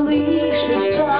колышется.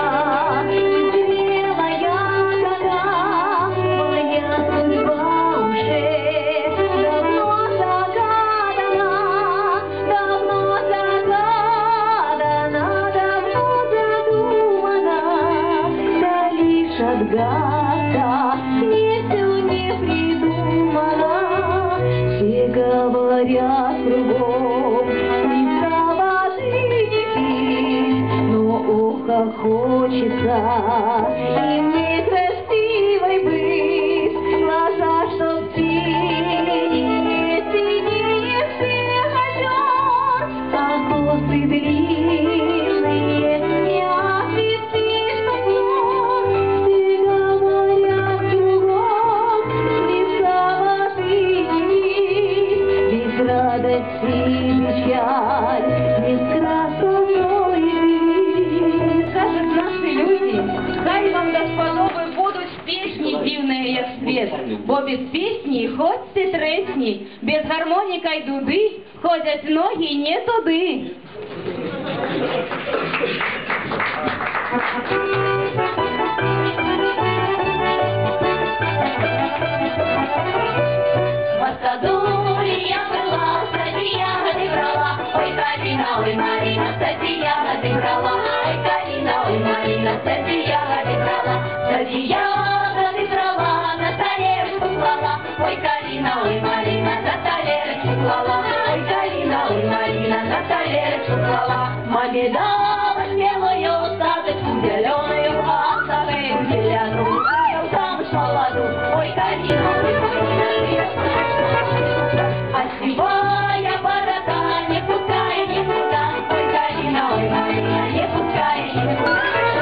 Белая гора, моя судьба уже давно загадана, давно загадана, давно задумана. Да лишь отгадка не все не придумана. Все говорят кругом, не воды не пить, но ох, хочется и мне красивой быть. Глаза, чтоб синие, синие всех озер, а косы длинные, мягкие снежный снор. Все говорят кругом, без воды не пить, без радости печаль, без красотой вид. Скажут наши люди, хай вам, господовы, будуть песни дивные, як свет, бо без песни хоть ты тресни, без гармоника й дуды ходять ноги не туди. В садуле я была, сади ягоды брала, ой, Калина, ой, Марина, сади ягоды брала, ой, Калина, ой, Марина, сади ягоды брала, сади ягоды брала, на талерочку клала, ой, Калина, ой, Марина, на талерочку клала, ой, Калина, ой, Марина, на талерочку клала. Маме дала белую садочку, зеленую, а оставим зеленую, замуж молоду, ой, Калина, ой, Марина, а сивая борода не пускай никуда, ой, Калина, ой, Марина, не пускай никуда.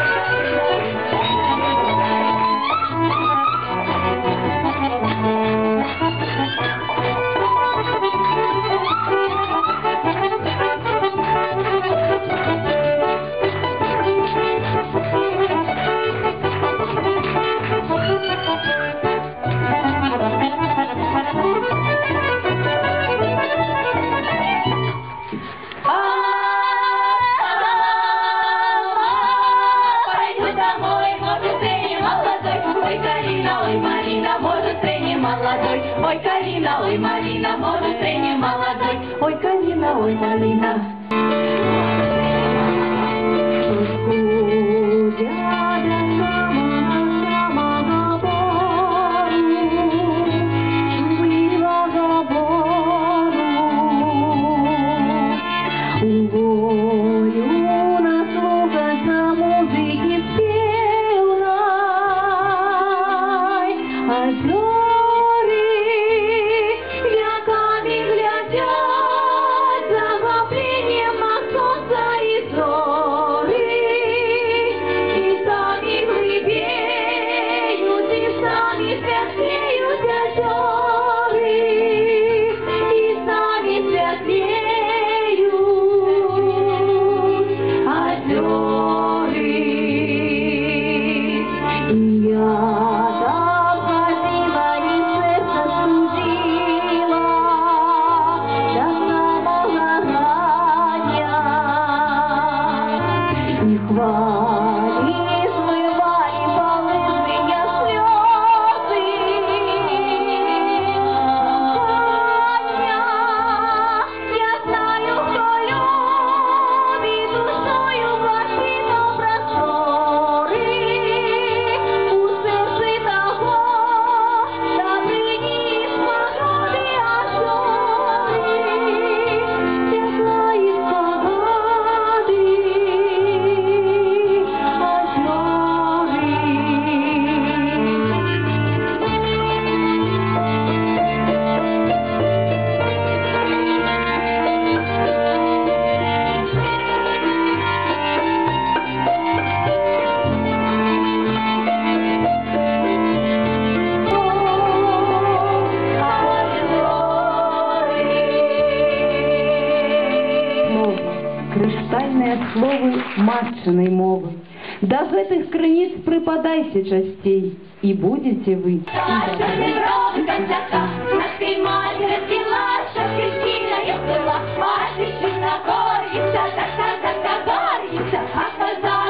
Ой, Калина, ой, Марина, может, ты не молодой. Ой, Калина, ой, Марина. Криштальне слово матчиной мови. До гэтых крыніц припадайте частей, и будете вы. Оказалось,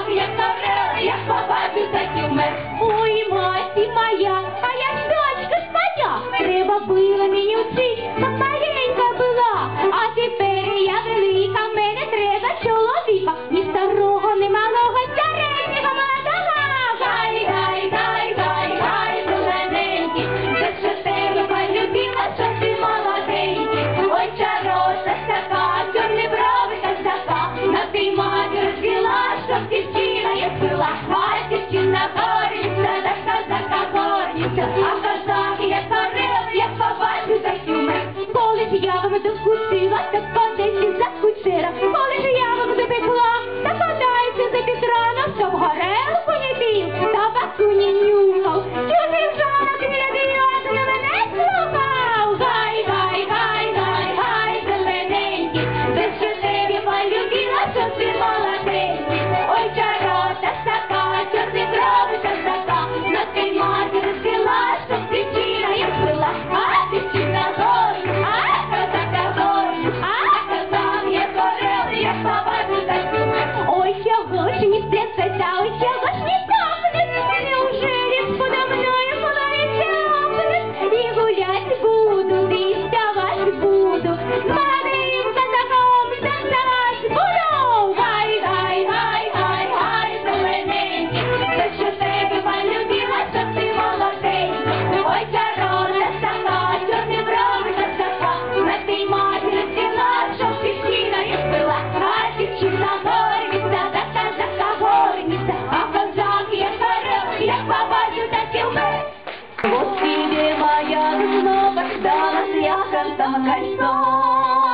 як пила, а дівчина горниця, та козака горниця, а козак як орел, як побачив такий умер. Коли ж я вам докусила, так подайте за кучера, коли ж я вам запекла, так подайте за Петрана, щоб горелку не пів, табаку не нюхав, чужих жанок не діот, не мене слухав. Гай, гай, гай, гай, гай, зелененький, за що тебе полюбила, що ти молоденький. Ой, чарота така, чорний брови козака, на твій матір схила, щоб причина як пила, а дівчина горить, а козака горить, а козак як орел, як побачив такий умер. Ой, чого ж не спрятаться, ой, чего ж не топнет, неужели подо мною плавится опыт? И гулять буду, и вставать буду, с молодым казаком танцевать буду. Гай, гай, гай, гай, гай, зелененький, за що тебе полюбила, що ти молоденький. Ой, чарона така, чорні брови козака, на твій матір сіла, щоб дівчина як пила, а дівчина горниця, та козака горниця, а козак як орел, як побачив такий умер. Вот тебе моя снова ждалась я хантом кольцо.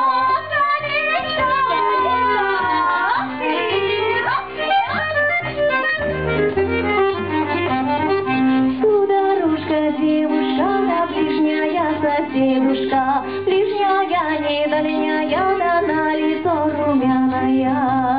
Сударушка, девушка, да ближняя соседушка, ближняя, не дальняя, да на лицо румяная.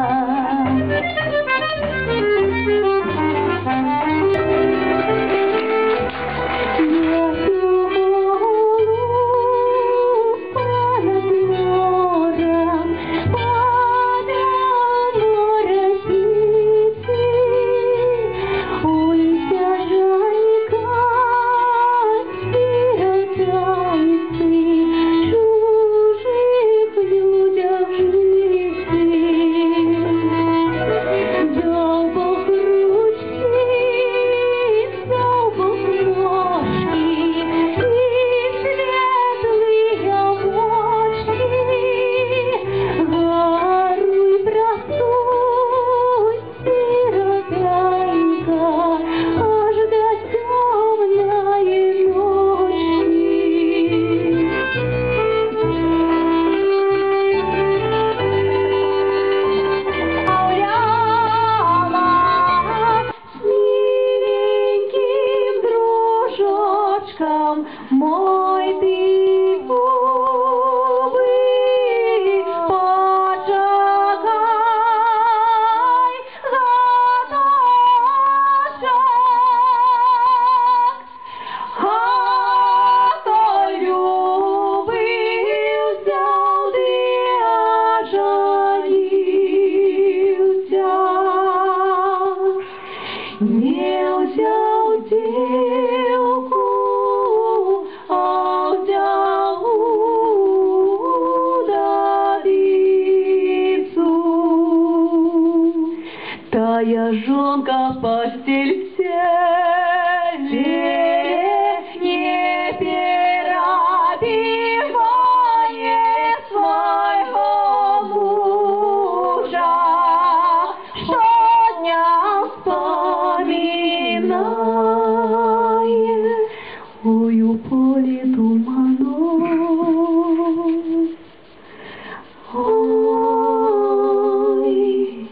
Мой ты губы, почекай, гадашок, а то любився, ти оженився, не взял девку, а взял удавицу. Тая жонка в постель в селе не перебивает своего мужа, что дня вспоминает. Ой, у поле тумано, ой,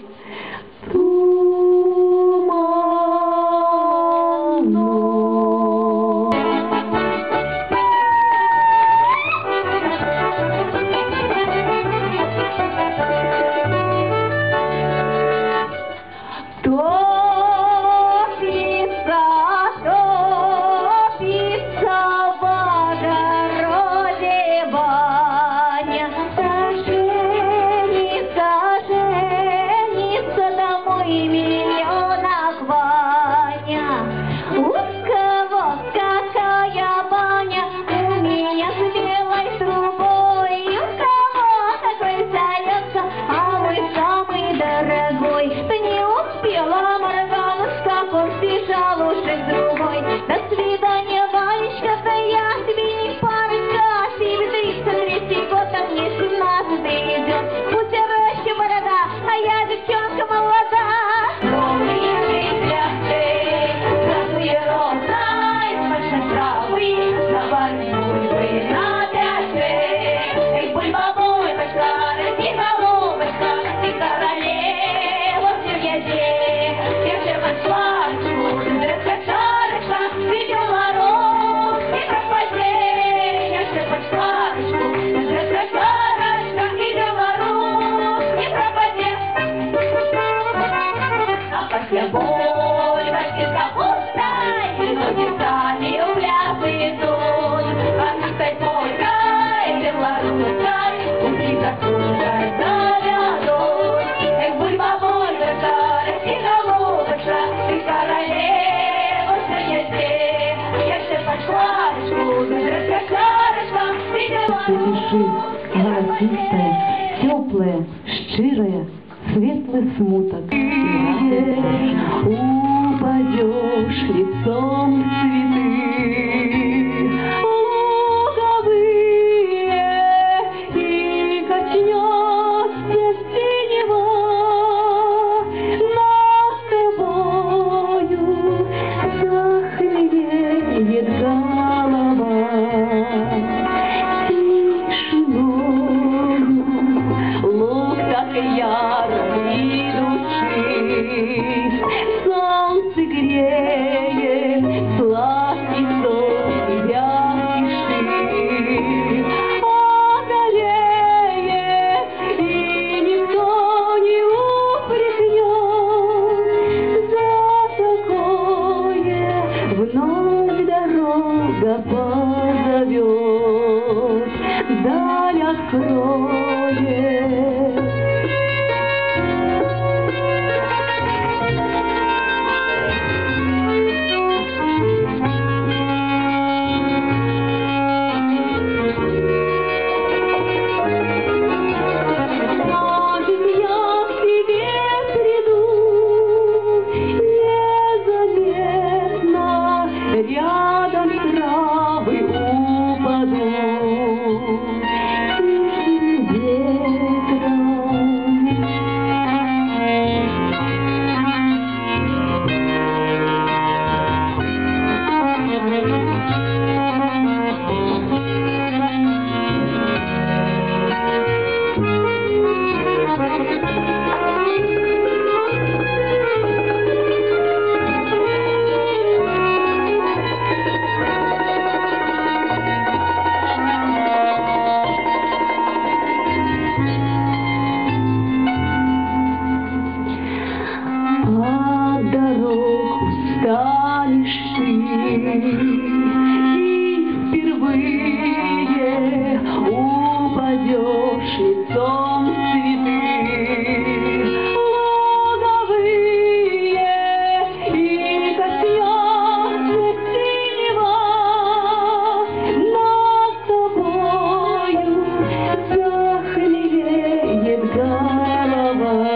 тумано. Топится в огороде баня, женится домой миллионах Ваня. Ух, вот какая баня у меня с белой трубой, у кого такой зайца, а мой самый дорогой. Не успела морганушка, он сбежал уже к другой. До свидания, Ванечка-то я тебе не парочка, а тебе 33 год, а мне 17 идет. У тебя роща борода, а я девчонка молода. хлебой, башки с капустой, ноги сами в плясы идут. А ты стать мой белорусской, уйди заслужай заведут. Эх, будь бабулька, расти голубочка, ты королева среди. Я ще пошла, раскошарочка, ты белорусская. Голосистое, теплое, щирое, светлый смуток. Упадешь лицом в цветы луговые, и качнется синева над тобою, захмелеет голова. Лук так яро и души, солнце греет, сладкий сон тебя спешит, одолеет, и никто не упрекнет за такое, вновь дорога позовет, даль откроет. Рядом травы упадут тихим ветром. От дорог устанешь ты, и впервые упадешь лицом в цветы луговые, и коснется синева над тобою, захмелеет голова.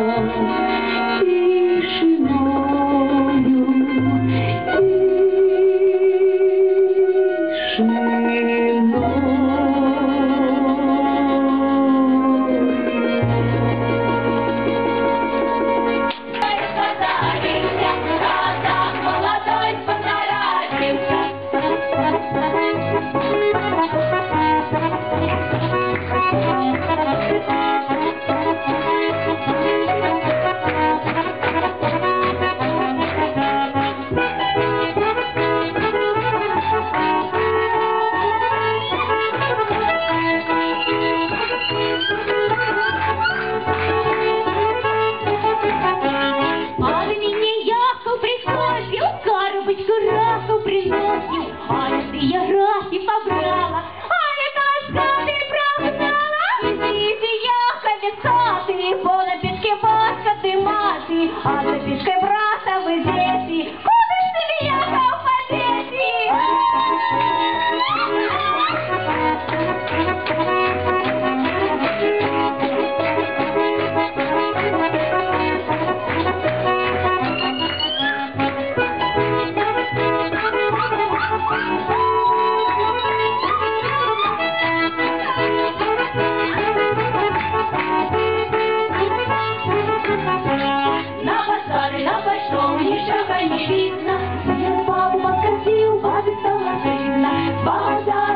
Раху приносил, а если я рахи побрала, а это скаты прогнала. Идите, яхали сады, по напитке батька ты мати, а за пішки брата ви дети. Куда ж ты меня не видно, я бабу подкатил, бабе стало стыдно, баба